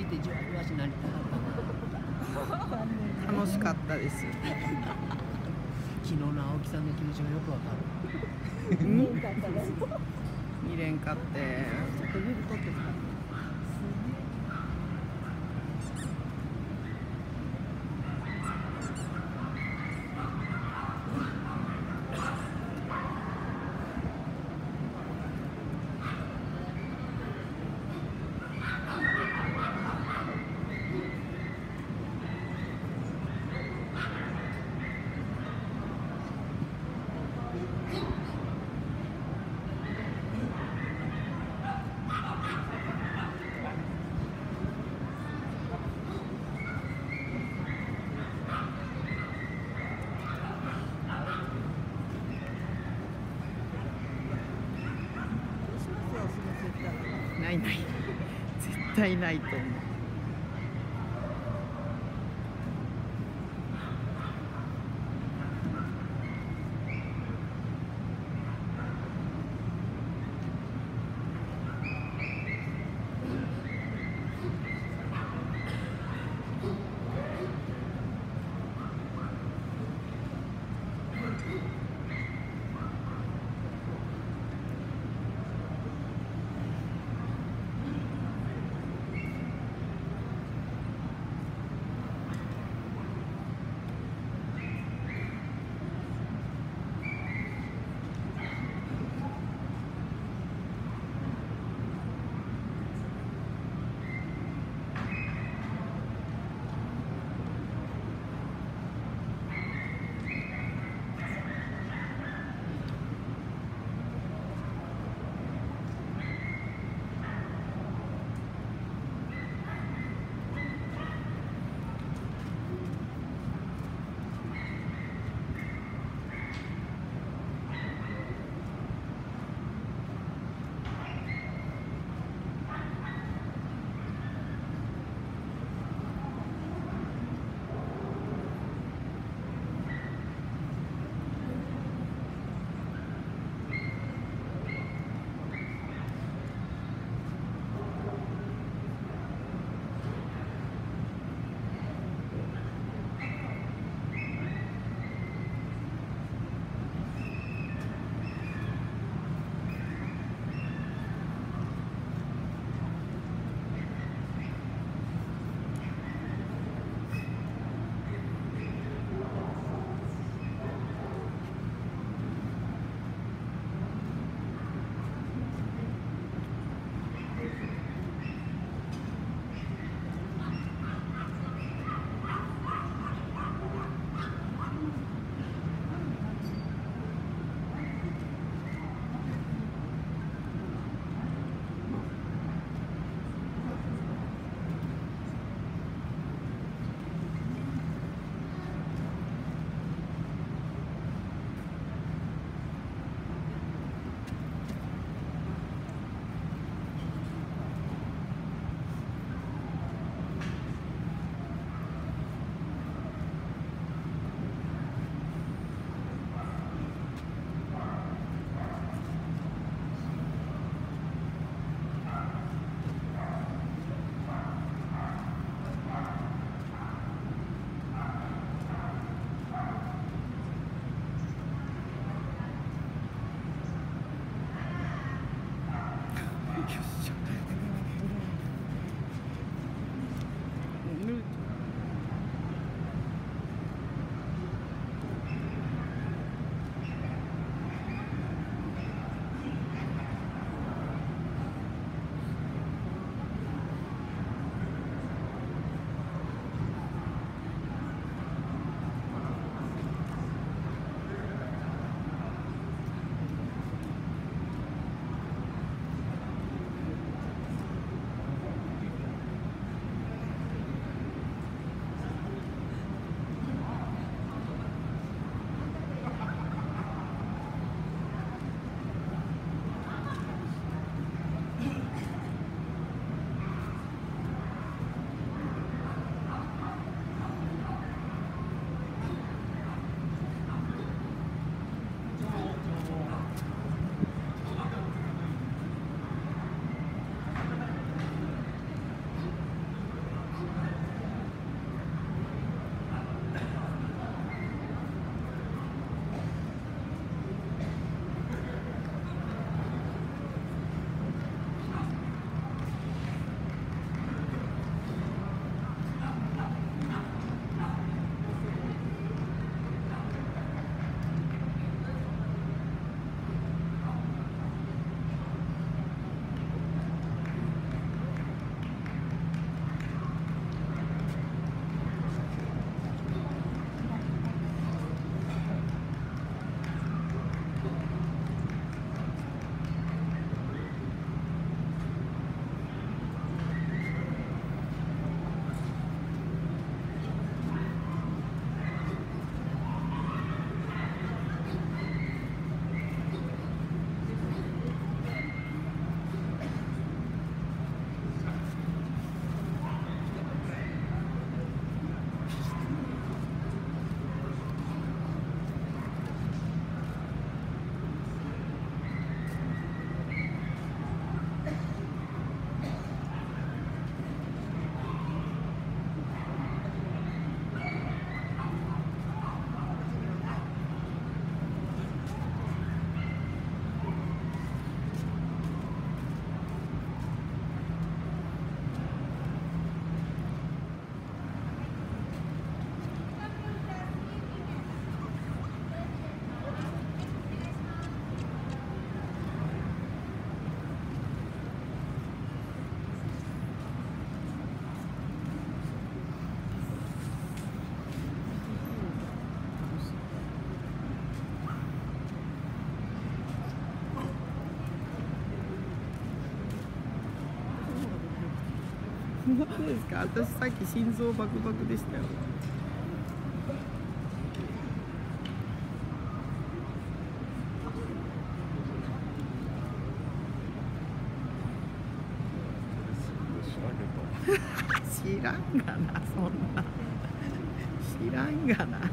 てじわじわしなりたかったな。 楽しかったです。 昨日の青木さんの気持ちがよくわかる。 見れんかって。 ちょっと指取ってさ。 ないない、絶対ないと思う。 本当ですか？私さっき心臓バクバクでしたよ。知らんがな、そんな知らんがな。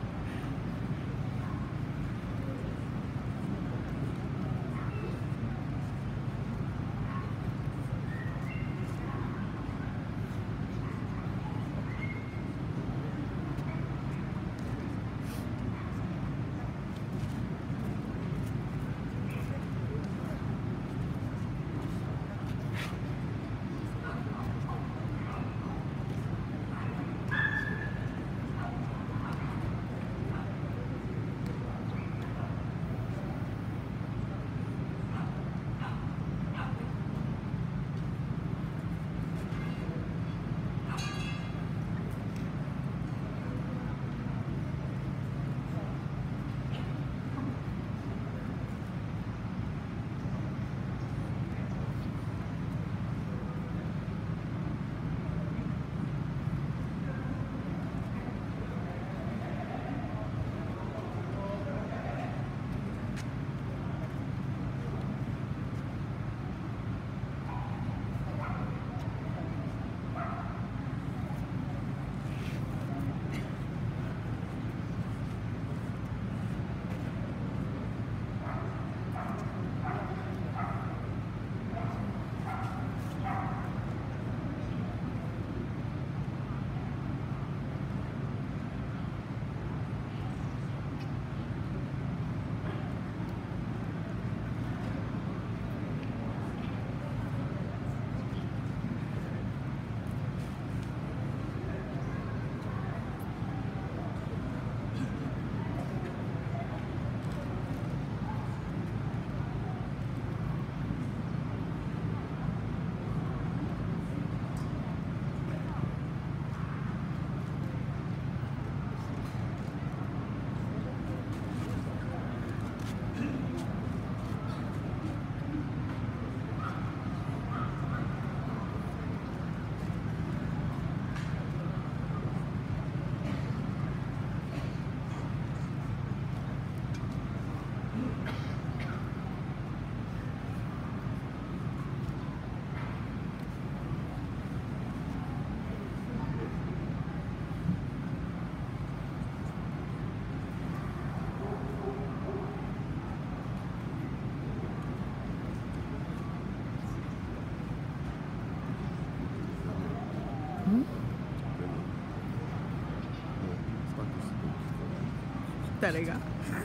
誰が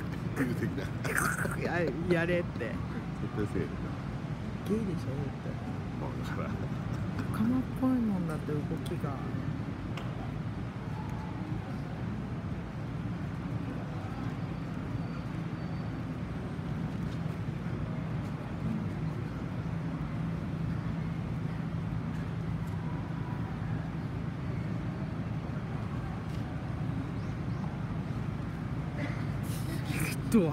やれって。ゲイでしょ絶対。仲間っぽいもんだって動きが。ドアップ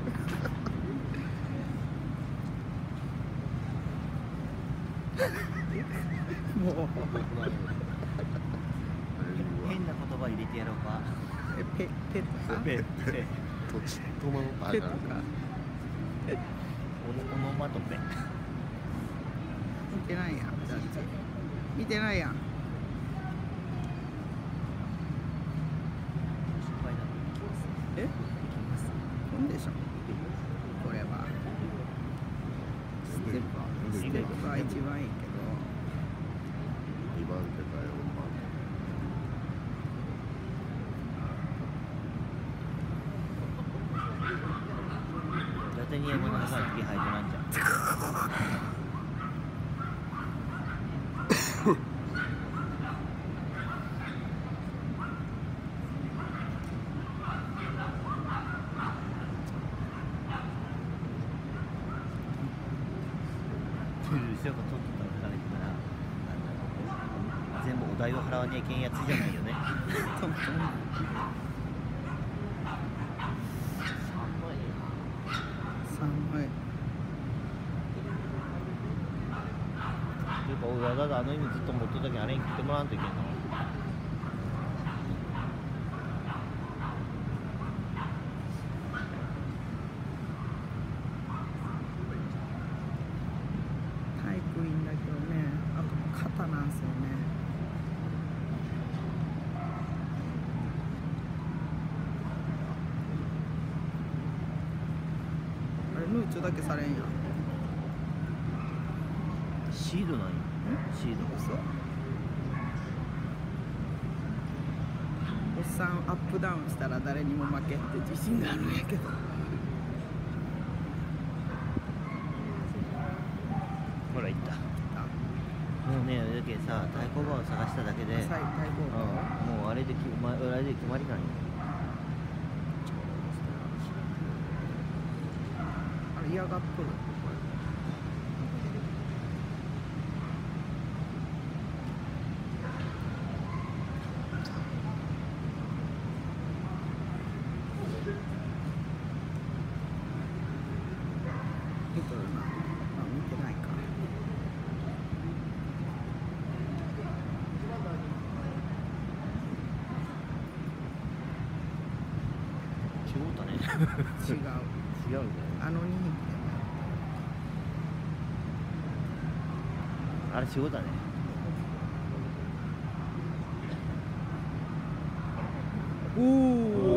もう変な言葉入れてやろうか。 ペとかペ土地とまのペとかオノマトペ。 見てないやん。だって見てないやん。え？なんでしょこれはステップは一番いいけど 2番手か4番手。伊達に山のさん次入ってないんじゃん。後ろが取ってたら全部お題を払わねえけんやつじゃないよね。 寒い。 というかおいわざわざあの意味ずっと持っとったけんあれに切ってもらわんといけんの。 タイプいいんだけどね、あと肩なんですよね。あれムーチョだけされんやん。 シードなんや。シード。 嘘。おっさんアップダウンしたら誰にも負けって自信があるんやけど。 ほら行った。もうね、だけさ、太鼓判を探しただけで、 最高。 もうあれで決まりなんよ。 あれ嫌がっとる。見とるな。あ、見てないか。 違うたね。 違う。 違うんだよ。 あの2匹あれ違うだね。 でも。おお。